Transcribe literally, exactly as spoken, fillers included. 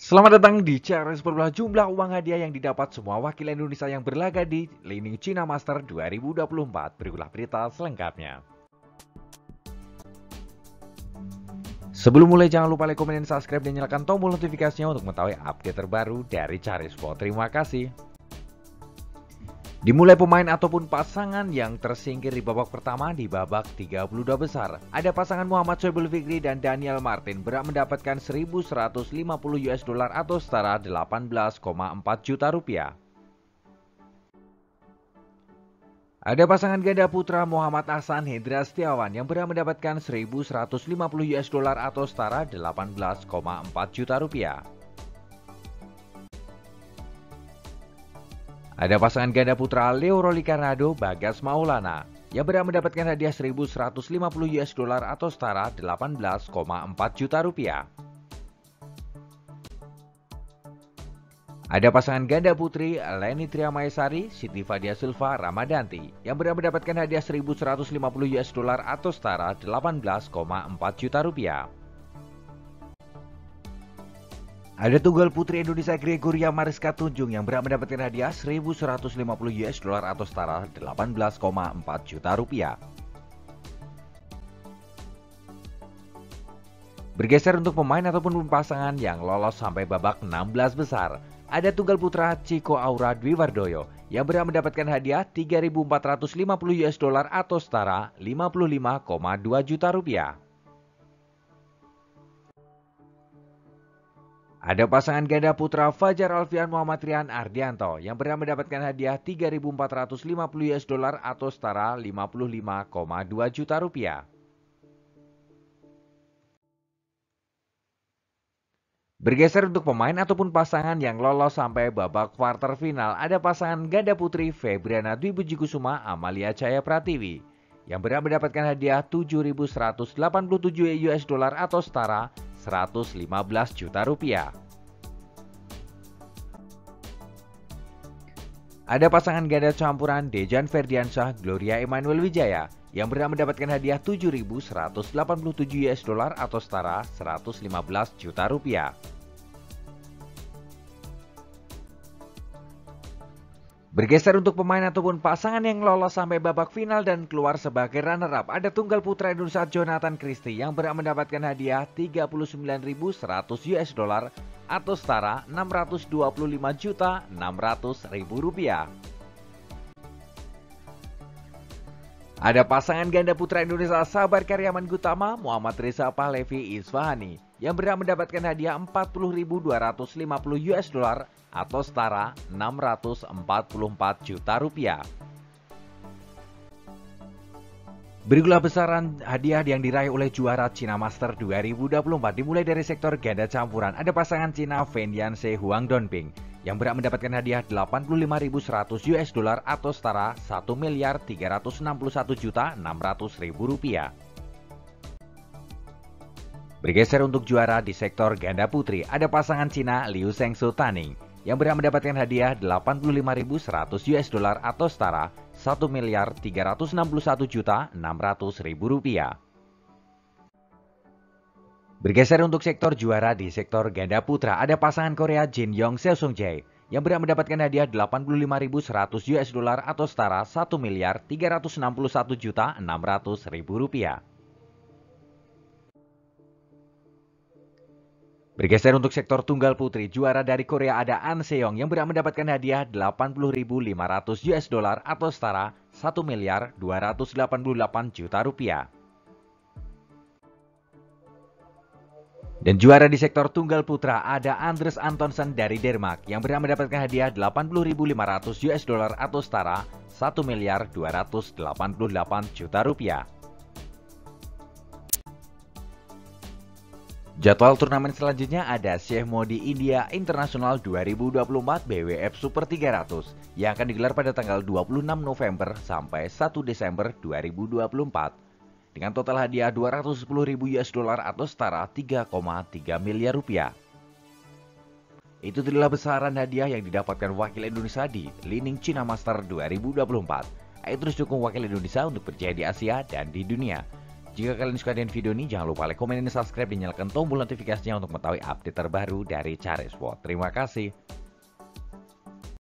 Selamat datang di C R S Perbelah jumlah uang hadiah yang didapat semua wakil Indonesia yang berlaga di Lining China Master dua ribu dua puluh empat. Berikutlah berita selengkapnya. Sebelum mulai jangan lupa like, komen, dan subscribe dan nyalakan tombol notifikasinya untuk mengetahui update terbaru dari C R S Sport. Terima kasih. Dimulai pemain ataupun pasangan yang tersingkir di babak pertama di babak tiga puluh dua besar. Ada pasangan Muhammad Syaibul Fikri dan Daniel Martin berhak mendapatkan seribu seratus lima puluh US dollar atau setara delapan belas koma empat juta rupiah. Ada pasangan ganda putra Muhammad Ahsan Hendra Setiawan yang berhak mendapatkan seribu seratus lima puluh US dollar atau setara delapan belas koma empat juta rupiah. Ada pasangan ganda putra Leo Roli Karnado Bagas Maulana yang berhak mendapatkan hadiah seribu seratus lima puluh US dollar atau setara delapan belas koma empat juta rupiah. Ada pasangan ganda putri Leni Triamaesari Siti Fadia Silva Ramadanti yang berhak mendapatkan hadiah seribu seratus lima puluh US dollar atau setara delapan belas koma empat juta rupiah. Ada tunggal putri Indonesia Gregoria Mariska Tunjung yang berhak mendapatkan hadiah seribu seratus lima puluh US dollar atau setara delapan belas koma empat juta rupiah. Bergeser untuk pemain ataupun pasangan yang lolos sampai babak enam belas besar. Ada tunggal putra Chico Aura Dwi Wardoyo yang berhak mendapatkan hadiah tiga ribu empat ratus lima puluh US dollar atau setara lima puluh lima koma dua juta rupiah. Ada pasangan ganda putra Fajar Alfian Muhammad Rian Ardianto yang berhak mendapatkan hadiah tiga ribu empat ratus lima puluh US dollar atau setara lima puluh lima koma dua juta rupiah. Bergeser untuk pemain ataupun pasangan yang lolos sampai babak quarter final, ada pasangan ganda putri Febriana Dwi Puji Kusuma Amalia Chaya Pratiwi yang berhak mendapatkan hadiah tujuh ribu seratus delapan puluh tujuh US dollar atau setara seratus lima belas juta rupiah. Ada pasangan ganda campuran Dejan Ferdiansyah Gloria Emmanuel Wijaya yang berhak mendapatkan hadiah tujuh ribu seratus delapan puluh tujuh US dollar atau setara seratus lima belas juta rupiah. Bergeser untuk pemain ataupun pasangan yang lolos sampai babak final dan keluar sebagai runner-up, ada tunggal putra Indonesia Jonathan Christie yang berhak mendapatkan hadiah tiga puluh sembilan ribu seratus US dollar atau setara enam ratus dua puluh lima juta enam ratus ribu rupiah. Ada pasangan ganda putra Indonesia Sabar Karyaman Gutama Muhammad Reza Pahlevi Isfahani yang berhak mendapatkan hadiah empat puluh ribu dua ratus lima puluh US dollar atau setara enam ratus empat puluh empat juta rupiah. Berikutlah besaran hadiah yang diraih oleh juara China Master dua ribu dua puluh empat. Dimulai dari sektor ganda campuran, ada pasangan Cina Fen Yanse Huang Donping yang berhak mendapatkan hadiah delapan puluh lima ribu seratus US dollar atau setara satu miliar tiga ratus enam puluh satu juta enam ratus ribu rupiah. Bergeser untuk juara di sektor ganda putri, ada pasangan Cina Liu Shengsu Taning yang berhak mendapatkan hadiah delapan puluh lima ribu seratus US dollar atau setara satu miliar tiga ratus enam puluh satu juta enam ratus ribu rupiah. Bergeser untuk sektor juara di sektor ganda putra, ada pasangan Korea Jin Yong Seo Sung Jae yang berhak mendapatkan hadiah delapan puluh lima ribu seratus US dollar atau setara satu miliar tiga ratus enam puluh satu juta enam ratus ribu rupiah. Bergeser untuk sektor tunggal putri, juara dari Korea ada An Seong yang berhak mendapatkan hadiah delapan puluh ribu lima ratus US dollar atau setara satu miliar dua ratus delapan puluh delapan juta rupiah. Dan juara di sektor tunggal putra ada Andres Antonsen dari Denmark yang berhak mendapatkan hadiah delapan puluh ribu lima ratus US dollar atau setara satu miliar dua ratus delapan puluh delapan juta rupiah. Jadwal turnamen selanjutnya ada Sheikh Modi India International dua ribu dua puluh empat B W F Super tiga ratus yang akan digelar pada tanggal dua puluh enam November sampai satu Desember dua ribu dua puluh empat dengan total hadiah dua ratus sepuluh ribu US dollar atau setara tiga koma tiga miliar rupiah. Itu adalah besaran hadiah yang didapatkan wakil Indonesia di Lining China Master dua ribu dua puluh empat. Ayo terus dukung wakil Indonesia untuk berjaya di Asia dan di dunia. Jika kalian suka dengan video ini, jangan lupa like, komen, dan subscribe, dan nyalakan tombol notifikasinya untuk mengetahui update terbaru dari Charesport. Terima kasih.